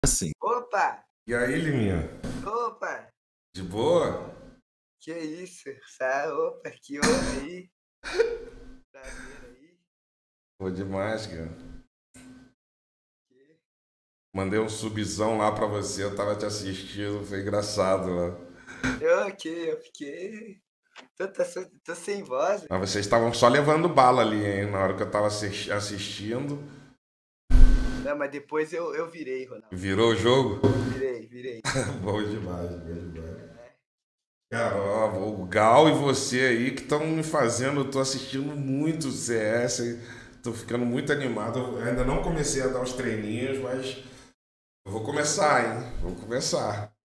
Assim. Opa! E aí, Liminha? Opa! De boa? Que isso? Opa, que houve aí? Prazer aí. Boa demais, cara. Que... Mandei um subzão lá pra você, eu tava te assistindo, foi engraçado lá. Eu fiquei. Tô sem voz. Mas vocês estavam só levando bala ali, hein, na hora que eu tava assistindo. Não, mas depois eu virei, Ronaldo. Virou o jogo? Virei. Bom demais, bom demais. É. Cara, ó, o Gal e você aí que estão me fazendo, eu tô assistindo muito CS, tô ficando muito animado. Eu ainda não comecei a dar os treininhos, mas eu vou começar, hein? Vou começar.